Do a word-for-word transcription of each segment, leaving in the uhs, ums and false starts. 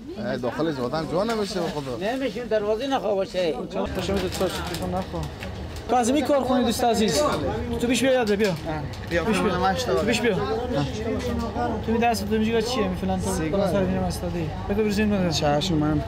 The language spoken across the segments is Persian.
داخلش وطن جا نمیشه به خدا. نمیشه دروازه نخواه باشه. خوشم تو تلفن نخواه. کاظمی کارخونه دوست عزیز. تو بیش بیا یاد بیا. بیا بیش بیا. تو بیش بیا. تو می دست تو میگی چیه می فلان تو بالا سر میرم استادی. بگو برزین من. چشم من.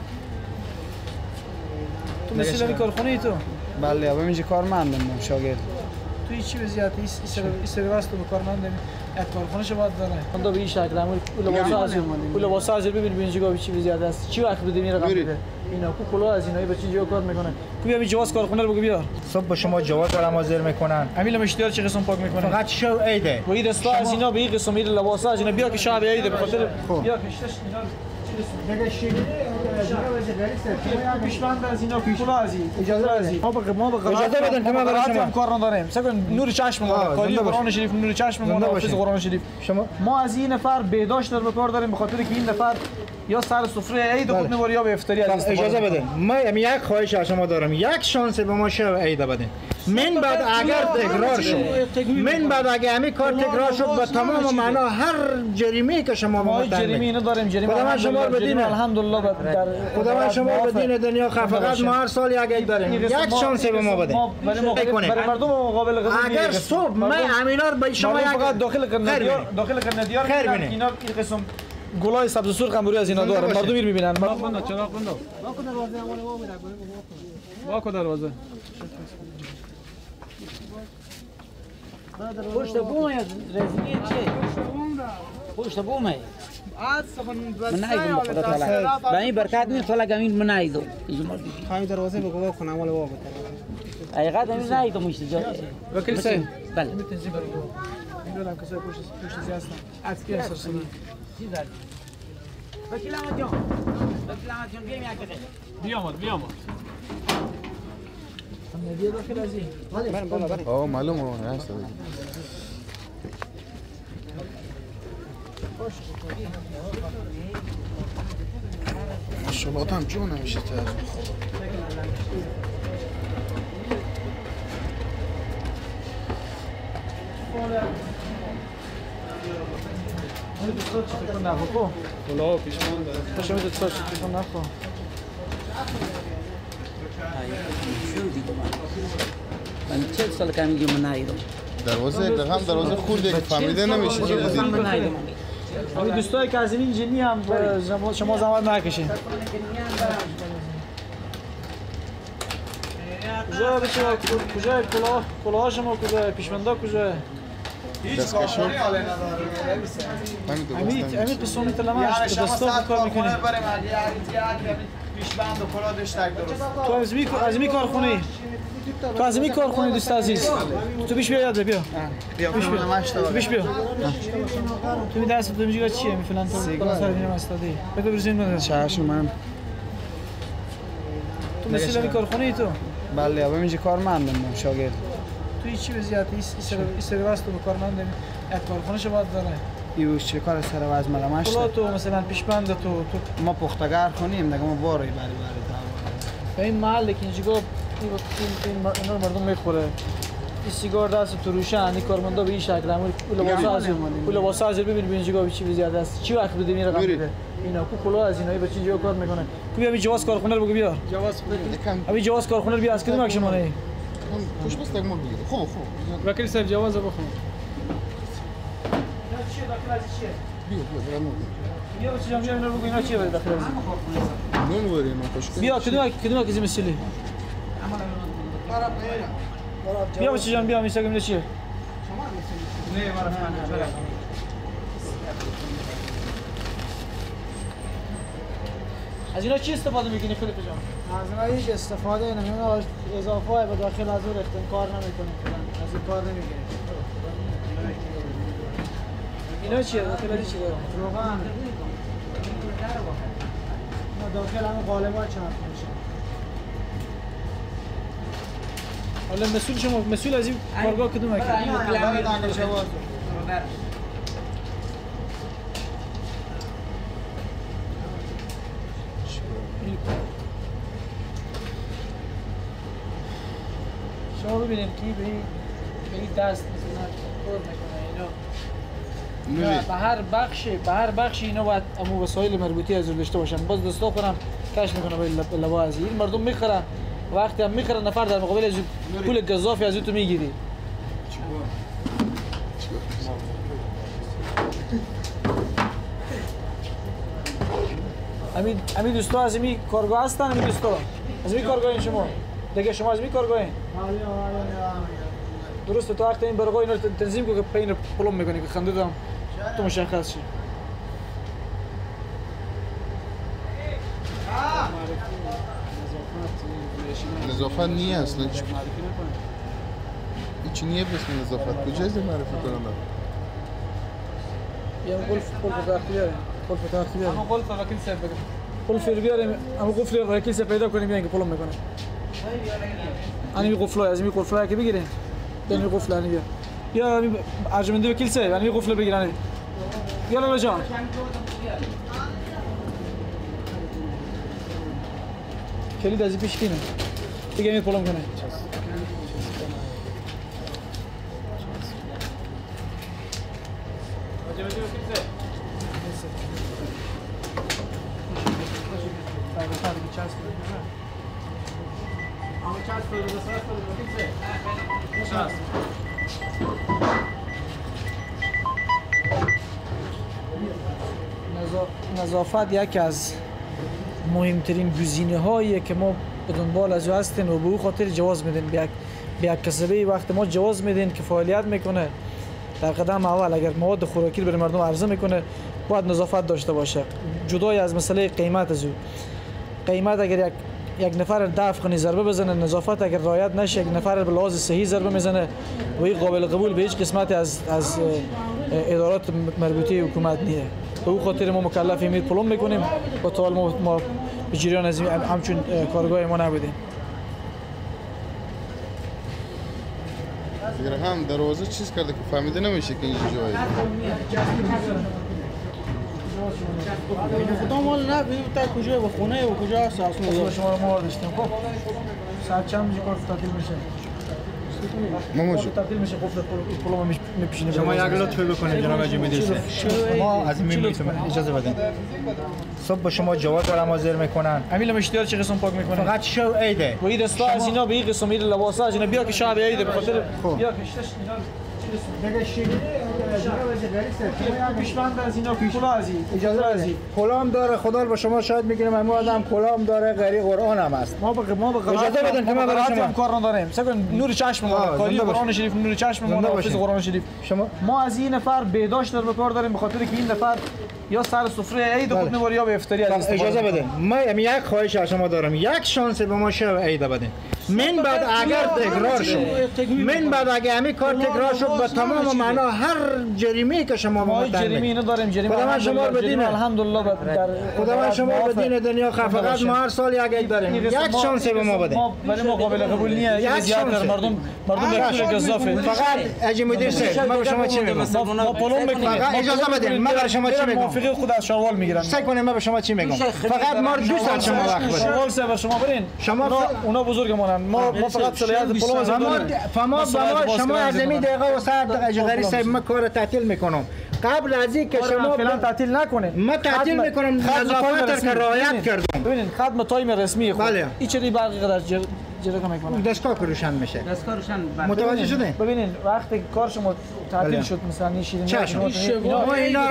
تو مثل می کارخونه ای تو؟ بله ابا اینجا کارمندم شاگرد. تو هیچ چی به زیادتی است است به کارمندم. یک کارخونه شو باید داره. من دو به این شکل همون لباس از اون لباس از ببین ببین چیگاه چی به زیاده است. چی وقت بده میره رقم بده. اینا کو کلا از اینایی بچه جو کار میکنه. کو بیا می جواز کارخونه رو بگو بیار. صبح با شما جواز دارم حاضر میکنن. امیل مشتیار چه قسم پاک میکنه؟ فقط شو عیده. و این دستا از اینا به این قسم میره لباس از اینا بیا که شب عیده به خاطر بیا کشتش اینا دیگه شیرینی پیشبند از اینا کلا از این اجازه بدین ما به ما به اجازه بدین که ما برای شما کار نداریم سکن نور چشم ما کاری قرآن شریف نور چشم ما حافظ قرآن شریف شما ما از این نفر بهداشت در به کار داریم به خاطر که این نفر یا سر سفره عید خود میبره یا به افطاری از اجازه بدین ما یک خواهش از شما دارم یک شانس به ما شو عید بدین من بعد اگر تکرار شد من بعد اگر همین کار تکرار شد با تمام معنا هر جریمه که شما ما جریمه نداریم جریمه خدا شما بدین الحمدلله در خدا شما بدین دنیا فقط ما هر سال یک عید داریم یک شانس به ما بدین برای مردم مقابل قضیه اگر صبح من همینا به شما یک فقط داخل کردن دیار داخل کردن دیار اینا این قسم گلای سبز سرخ هم روی از اینا داره مردم میر میبینن چراغ بندو چراغ بندو واکو دروازه امونه وا میره واکو دروازه پشت بوم رزمی چه پشت بوم من نایدم بخدا تعالی با این برکات می خلا گمین من نایدم خواهی دروازه بگو وا کنم ولی وا بده حقیقت همین نایدم میشه وکیل صاحب بله میدونم که پشت پشت زیاست از کی اساس چی داری وکیل احمد جان وکیل احمد جان بیایم یک دقیقه بیامد بیامد هم ندیه داخل از این برم بالا برم آه معلومه هست ماشاءالله tam جون نمیشه تر من دوست داشتم تلفن نخو کلا پیشمان داره خوشم دوست داشتم تلفن نخو من چه سال که میگم من نایدم دروازه رقم دروازه خورده فهمیده نمیشه چه من نایدم همین دوستای که از این جنی هم شما زحمت نکشین کجا بچه کجا کلاه کلاه شما کجا پیشمندا کجا دستکشو امید امید قسمت لماش دستا کار میکنه پیشبند و کلاه داشت درست تو از می از می کارخونه تو از می کارخونه دوست عزیز تو بیش بیا یاد بیا بیا بیش بیا تو بیش بیا تو می دست تو میگی چیه می فلان تو بالا سر میرم استادی بگو برزین من چشم من تو مثل می کارخونه ای تو بله ابا اینجا کارمندم شاگرد تو هیچ چی به زیادتی است است به کارمندم یک کارخونه شو باید داره ایوش چه کار سر واز ملامش کلا تو مثلا پیشبند تو تو ما پختگر خونیم دیگه ما باری باری باری به این محل که اینجا این این مردم میخوره این سیگار دست تو روشن این کارمندا به این شکل همون لباس از اون لباس از ببین ببین اینجا چی زیاده است چی وقت بده میره قبل اینا کو کلا از اینایی بچه اینجا کار میکنه تو بیا جواز کارخونه رو بگو بیار جواز ابی جواز کارخونه رو بیا از کدوم شما نه خوش بس تک مول بگیر خوب خوب وکیل صاحب جواز بخون چیه داخل از چیه بیا بیا برام بیا بچه جام اینا رو بگو اینا چیه داخل از نون وریم خوش بیا کدوم کدوم کسی مسئله بیا بچه جان بیا میساگم چیه نه مرا از اینا چی استفاده میکنی خلیفه جان؟ از اینا هیچ استفاده نمیکنه اضافه های به داخل از اون رفتن کار نمیکنه از این کار نمیکنه اینا چیه؟ داخل از چی داره؟ روغن ما داخل همه قالب‌ها چرخ میشه حالا مسئول شما مسئول از این کارگاه کدومه که؟ شما ببینید که به این دست مثلا کار میکنه اینا به هر بخش به هر بخش اینا باید امو وسایل مربوطه از داشته باشن. باز دستا خورم کش میکنه به لباس این مردم میخرن وقتی هم میخرن نفر در مقابل از پول گزافی از تو میگیری. امید امید دوستا از این کارگاه هستن. امید دوستا از این کارگاه شما دیگه شما از این کارگاه درسته. تو وقتی این برگاه اینا تنظیم کو که پین پلم میکنی که خنده دارم تو مشخص شی. نظافت نیه اصلا هیچ نیه بسم نظافت کجا از معرفی کنم یا قلف قلف داخلیه قلف داخلیه اما قلف وکیل صاحب قلف رو بیاریم اما قلف رو وکیل صاحب پیدا کنیم میگن که پلم میکنه. انا می قفله از می قفله که بگیرین دنی قفله انی بیا یا ارجمنده وکیل صاحب انا می قفله بگیرن یالا جان کلید از پیش کینه دیگه می پلم کنه. نظافت یکی از مهمترین گزینه هاییه که ما به دنبال از او هستیم و به او خاطر جواز میدین. به یک به یک کسبه وقت ما جواز میدین که فعالیت میکنه در قدم اول اگر مواد خوراکی رو به مردم عرضه میکنه باید نظافت داشته باشه. جدای از مسئله قیمت از او قیمت اگر یک یک نفر دفع کنی ضربه بزنه نظافت اگر رعایت نشه یک نفر به لحاظ صحی ضربه میزنه و این قابل قبول به هیچ قسمت از از ادارات مربوطه حکومت نیه. به او خاطر ما مکلفیم این پلم میکنیم و تا حال ما ما به جریان از همچون کارگاه ما نبودیم. دیگر هم دروازه چیز کرده که فهمیده نمیشه که اینجا جایی خدا مال نه ببین تا کجا و خونه و کجا هست اصلا شما رو ما داشتیم. خب ساعت چند میشه کار تعطیل میشه؟ ماموشو تعطیل میشه قفل پلم میپیشینه. شما یک لطف بکنید جناب حاجی مدیر ما از این میتونم اجازه بدین صبح با شما جواد دارم حاضر میکنن امیل مشتیار چه قسم پاک میکنه فقط شو عیده و این دستا از اینا به این قسم این لباسا از اینا بیا که شب عیده به خاطر بیا که اشتش اینا دیگه شیری پیشوند از اینا کلا از این اجازه از این کلام داره خدا با شما شاید میگیرم همون آدم کلام داره غری قرآن هم است. ما به ما به اجازه بدین که ما برای شما کار نداریم. سکن نور چشم ما کاری قرآن شریف نور چشم ما حافظ قرآن شریف شما ما از این نفر بهداشت در کار داریم به خاطر که این نفر یا سر سفره عید خود میبره یا به افطاری از اجازه بدین من یک خواهش از شما دارم یک شانس به ما شب عید بدین. من بعد اگر تکرار شد من بعد اگر همین کار تکرار شد به تمام معنا هر جریمه که شما ما جریمه اینو داریم جریمه خدا من شما بدین الحمدلله در خدا من شما بدین دنیا فقط ما هر سال یک عید داریم یک شانس به ما بدین. ما ولی ما قابل قبول نیه یک زیادتر مردم مردم یک پول گزافه فقط اجی مدیر صاحب ما به شما چی میگم ما پلم میکنیم اجازه بدین من به شما چی میگم موافقه خود از شوال میگیرن سعی کنیم ما به شما چی میگم فقط ما دو ساعت شما وقت بدین شوال سه شما برین شما اونا بزرگمونن ما ما فقط صلاحیت پلم از فما شما از این دقیقه و ساعت دقیقه غری صاحب ما کار تعطیل میکنم قبل از این که شما فعلا تعطیل نکنید. ما تعطیل میکنم نظافت که رعایت کردم. ببینید خدمت تایم رسمی خود بله این چری برقی قدر جلوه میکنه دستگاه که روشن میشه دستگاه روشن متوجه شدین؟ ببینید وقتی کار شما تعطیل شد مثلا نیشیدین ما اینا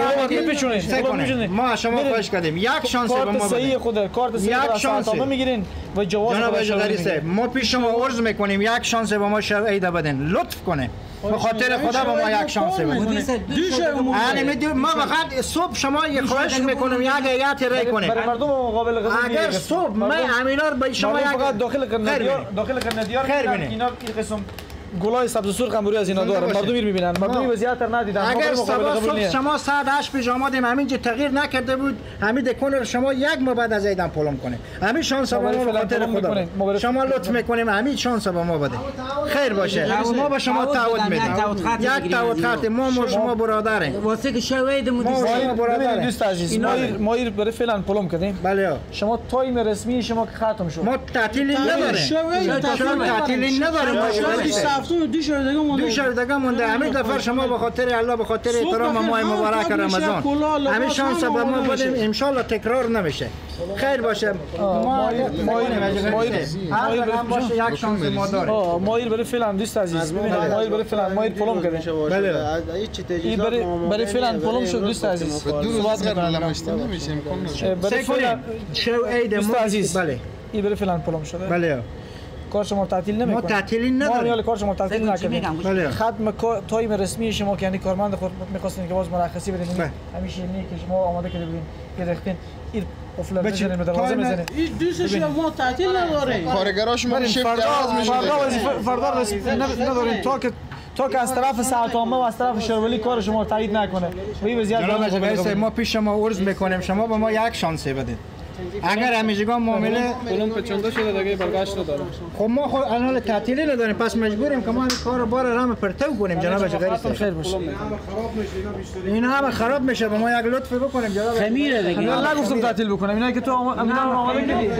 رو ما شما خواهش کردیم یک شانس به ما بدید صحیح خود کارت صحیح یک شانس میگیرین و جواز جناب اجازه صاحب ما پیش شما عرض میکنیم یک شانس به ما شب عید بدین لطف کنین به خاطر خدا به ما یک شانس بدین. یعنی ما فقط صبح شما یک خواهش میکنم یک هیئت رای کنین برای مردم مقابل قضا اگر صبح من همینا به شما یک فقط داخل قندیار داخل قندیار اینا این قسم گلای سبز سرخ هم روی از اینا داره مردم میر میبینن مردم وضعیت ندیدن اگر صبح شما ساعت هشت پیش آمدیم همینجا تغییر نکرده بود همین دکون شما یک ما بعد از ایدن پلم کنه همین شانس به ما خاطر خدا شما لطف میکنیم همین شانس به ما بده خیر باشه ما به شما تعهد میدیم یک تعهد خط ما ما شما برادریم واسه که شواهد ما شما برادریم دوست عزیز ما ما برای فعلا پلم کردیم بله شما تایم رسمی شما که ختم شد ما تعطیلی نداریم شما تعطیلی نداریم هفته دو شهر دیگه مونده دو شهر دیگه مونده. همین دفعه شما به خاطر الله به خاطر احترام ماه مبارک رمضان همین شانس به ما بدیم ان شاء الله تکرار نمیشه. خیر باشه. ما مایر هم باشه یک شانس ما داریم. مایر برای فعلا دوست عزیز ببینید مایر برای فعلا مایر پلم کرده. بله. این برای برای فعلا پلم شد دوست عزیز. دو روز قرار نمیشه نمیشه امکان نداره. برای فعلا شو عید دوست عزیز. بله. این برای فعلا پلم شده. بله. کار شما تعطیل نمیکنه. ما تعطیلی نداریم. ما کار شما تعطیل نکنیم. بله. ختم تایم رسمی شما که یعنی کارمند خود می‌خواستین که باز مرخصی بدین. همیشه اینه که شما آماده کرده بودین. که رختین این قفل بزنین به دروازه بزنین. این دوستش ما تعطیل نداره. کارگراش ما شیفت جواز میشه. فردا وظیفه فردا رسمی ندارین تا که تا که از طرف ساعت عامه و از طرف شورولی کار شما تایید نکنه. به این وضعیت جناب ما پیش شما عرض میکنیم شما به ما یک شانس بدید. اگر همیشگان معامله پلم پچنده شده دیگه برگشت نداره. خب ما خود الان تعطیلی نداریم پس مجبوریم که ما این کارو بار رام پرتو کنیم جناب غیر خیر باشه. اینا هم خراب میشه به ما یک لطف بکنیم جناب. خمیره دیگه. من نگفتم تعطیل بکنم اینا که تو امینا رو آماده کردی.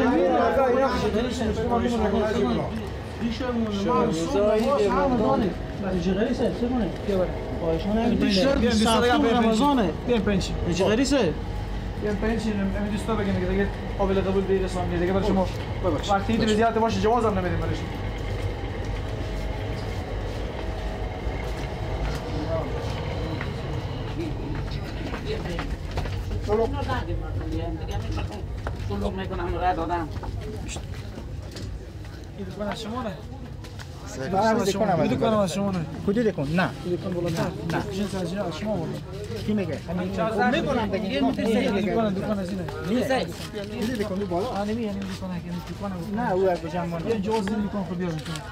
بیاین پنچی. بیاین پنچی امید دوستا بگین که دیگه قابل قبول به رسانه دیگه برای شما وقتی این وضعیت باشه جواز هم نمیدیم برای شما. شلوغ میکنم راه دادم. این دکان از شما نه؟ این دکان از شما نه؟ کجا دکان؟ نه. دکان بالاتر؟ نه. جنس از از شما بود. کی میگه؟ میکنم دیگه. دکان دکان از اینه. نیست. این دکان بالا. آ نمی یعنی دکان که دکان نه او از جمع یه جواز این دکان خود بیارم شما.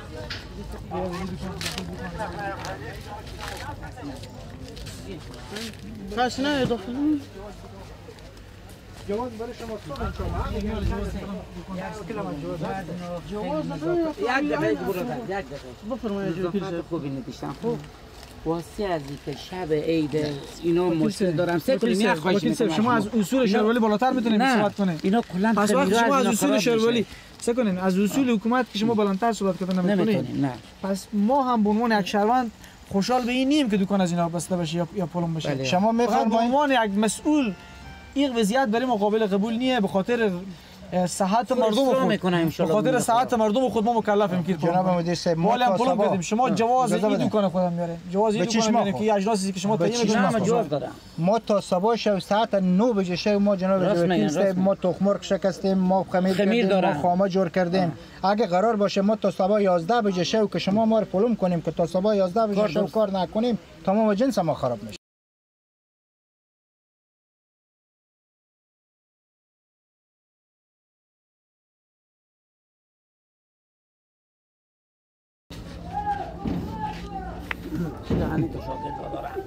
کس نه داخل جواز برای شما یک دقیقه برو یک دقیقه. بفرمایید دکتر خوبی نوشتن خوب. واسه از اینکه شب عید اینا مشکل دارم سه کلمه خواهش می‌کنم. شما از اصول شورولی بالاتر میتونید صحبت کنید. اینا کلا پس وقتی شما از اصول شورولی سه کنین از اصول حکومت که شما بالاتر صحبت کردن نمیتونید. نه. پس ما هم به عنوان یک شهروند خوشحال به این نیم که دکان از اینا بسته بشه یا یا پلم بشه. شما به میفرمایید عنوان یک مسئول این وضعیت برای ما قابل قبول نیه به خاطر صحت مردم خود به خاطر صحت مردم خود ما مکلفیم که جناب مدیر صاحب ما تا پلم تا بدیم شما جواز این دکان خودم میاره جواز این دکان میاره که اجناسی که شما تعیین کنید جواز دارم ما تا صبح شب ساعت نه بجه شب ما جناب وکیل صاحب ما تخم مرغ شکستیم ما خمیر کردیم ما خامه جور کردیم اگه قرار باشه ما تا صبح یازده بجه شب که شما ما رو پلم کنیم که تا صبح یازده بجه شب کار نکنیم تمام جنس ما خراب میشه. شاهانی تو شاگرد دارم.